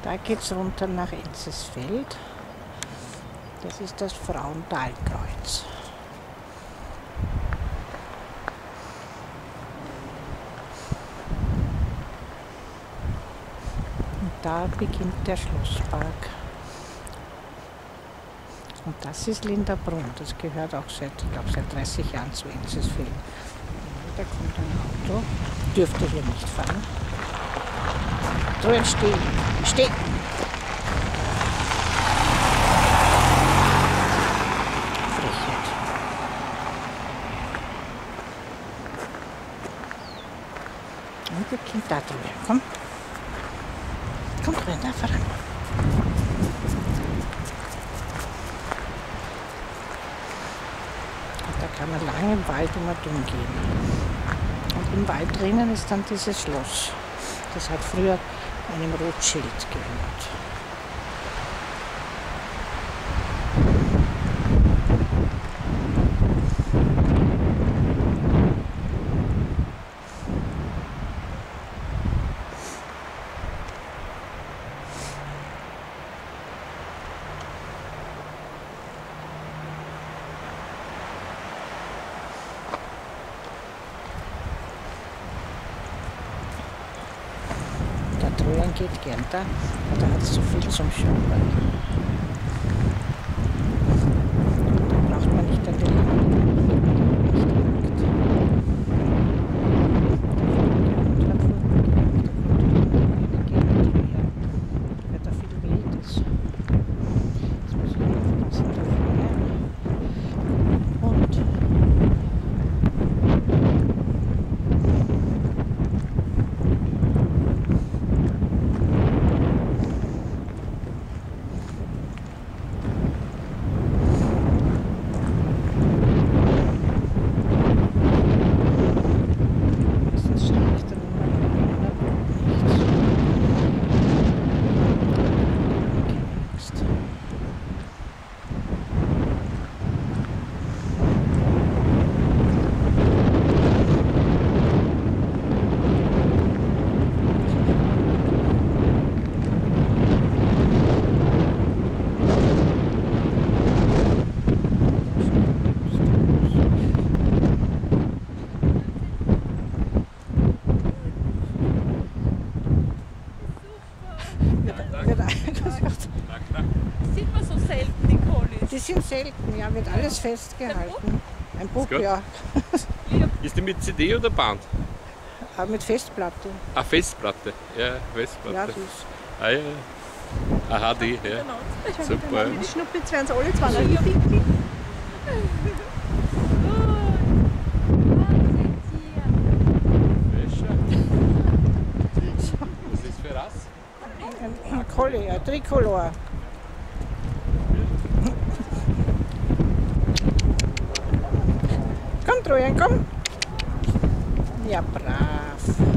Da geht es runter nach Enzesfeld. Das ist das Frauentalkreuz. Und da beginnt der Schlosspark. Und das ist Linderbrunn. Das gehört auch seit 30 Jahren zu Enzesfeld. Da kommt ein Auto. Dürfte hier nicht fahren. Drüben stehen. Stehen! Frechheit. Und wir gehen da drüber. Komm. Komm drüber, da voran. Und da kann man lang im Wald gehen. Und im Wald drinnen ist dann dieses Schloss. Das hat früher einem Rothschild gehört. Trojan geht gern da hat es so viel zum Schauen. Da braucht man nicht an weil da viel Wild ist. Jetzt muss ich aufpassen da vorne. Und sieht man so selten, die Kollis. die sind selten, ja, wird alles festgehalten. Ein Buch, ja. Ist die mit CD oder Band? Aber mit Festplatte. Ah, Festplatte. Ja, Festplatte. Ja, das Ah ja. Aha, die, ja. Super. Die Schnuppis werden alle zwei noch pinkeln. Was ist für Rass? ein Collie, ein Tricolor. Komm, Trojan, komm! Ja, brav.